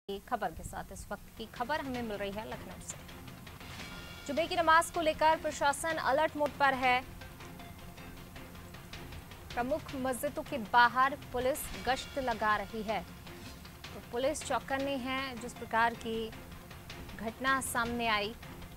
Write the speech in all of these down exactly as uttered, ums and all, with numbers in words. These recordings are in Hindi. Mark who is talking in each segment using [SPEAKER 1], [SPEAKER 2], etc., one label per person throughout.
[SPEAKER 1] खबर के साथ इस वक्त की खबर हमें मिल रही है लखनऊ से। जुमे की नमाज को लेकर प्रशासन अलर्ट मोड पर है। प्रमुख मस्जिदों के बाहर पुलिस गश्त लगा रही है। तो पुलिस चौकन्नी है जिस प्रकार की घटना सामने आई।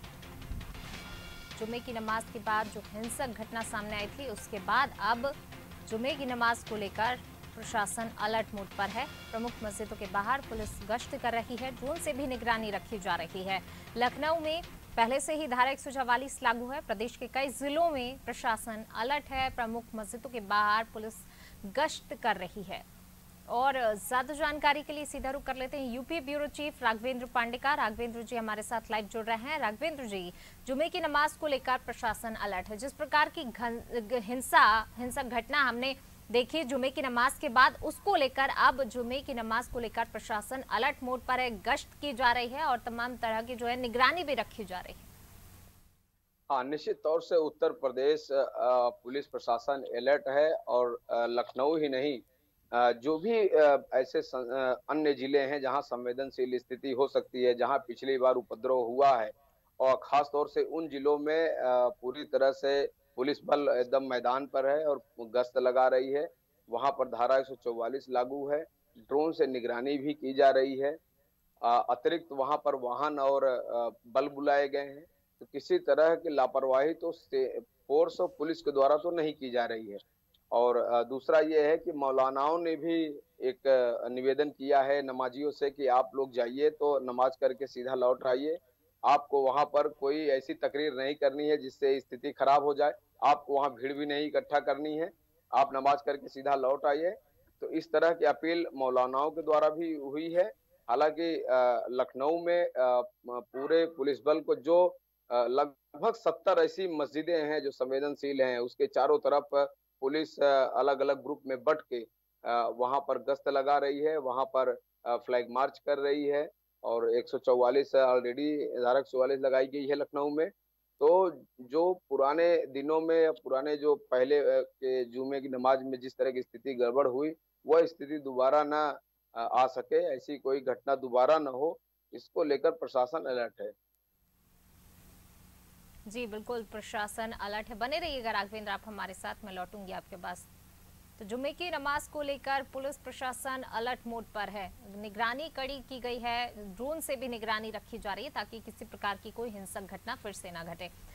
[SPEAKER 1] जुमे की नमाज के बाद जो हिंसक घटना सामने आई थी, उसके बाद अब जुमे की नमाज को लेकर प्रशासन अलर्ट मोड पर है। प्रमुख मस्जिदों के बाहर पुलिस गश्त कर रही है। ड्रोन से भी निगरानी रखी जा रही है। लखनऊ में पहले से ही धारा एक सौ चवालीस लागू है। प्रदेश के कई जिलों में प्रशासन अलर्ट है। प्रमुख मस्जिदों के बाहर पुलिस गश्त कर रही है। और ज्यादा जानकारी के लिए सीधा रुख कर लेते हैं UP bureau chief Raghavendra Pandey का। राघवेंद्र जी हमारे साथ लाइव जुड़ रहे हैं। राघवेंद्र जी, जुमे की नमाज को लेकर प्रशासन अलर्ट है। जिस प्रकार की हिंसा हिंसक घटना हमने देखिए जुमे की नमाज के बाद, उसको लेकर अब जुमे की नमाज को लेकर प्रशासन अलर्ट मोड पर है। गश्त की जा रही है और तमाम तरह की जो है निगरानी भी रखी जा रही है।
[SPEAKER 2] हाँ, निश्चित तौर से उत्तर प्रदेश पुलिस प्रशासन अलर्ट है और लखनऊ ही नहीं, जो भी ऐसे अन्य जिले हैं जहां संवेदनशील स्थिति हो सकती है, जहां पिछली बार उपद्रव हुआ है, और खास तौर से उन जिलों में पूरी तरह से पुलिस बल एकदम मैदान पर है और गश्त लगा रही है। वहां पर धारा एक सौ चौवालीस लागू है। ड्रोन से निगरानी भी की जा रही है। अतिरिक्त वहां पर वाहन और बल बुलाए गए हैं। तो किसी तरह की लापरवाही तो फोर्स और पुलिस के द्वारा तो नहीं की जा रही है। और दूसरा ये है कि मौलानाओं ने भी एक निवेदन किया है नमाजियों से कि आप लोग जाइए तो नमाज करके सीधा लौट आइए। आपको वहां पर कोई ऐसी तकरीर नहीं करनी है जिससे स्थिति खराब हो जाए। आपको वहां भीड़ भी नहीं इकट्ठा करनी है। आप नमाज करके सीधा लौट आइए। तो इस तरह की अपील मौलानाओं के द्वारा भी हुई है। हालांकि लखनऊ में पूरे पुलिस बल को जो लगभग सत्तर ऐसी मस्जिदें हैं जो संवेदनशील हैं, उसके चारों तरफ पुलिस अलग अलग ग्रुप में बट के वहां पर गश्त लगा रही है, वहां पर फ्लैग मार्च कर रही है। और एक सौ चौवालीस ऑलरेडी धारा एक सौ चौवालीस लगाई गई है लखनऊ में। तो जो पुराने दिनों में, पुराने जो पहले के जुमे की नमाज में जिस तरह की स्थिति गड़बड़ हुई, वह स्थिति दोबारा ना आ सके, ऐसी कोई घटना दोबारा न हो, इसको लेकर प्रशासन अलर्ट है।
[SPEAKER 1] जी बिल्कुल, प्रशासन अलर्ट है। बने रहिएगा राघवेंद्र, आप हमारे साथ, मैं लौटूंगी आपके पास। तो जुमे की नमाज को लेकर पुलिस प्रशासन अलर्ट मोड पर है। निगरानी कड़ी की गई है। ड्रोन से भी निगरानी रखी जा रही है ताकि किसी प्रकार की कोई हिंसक घटना फिर से न घटे।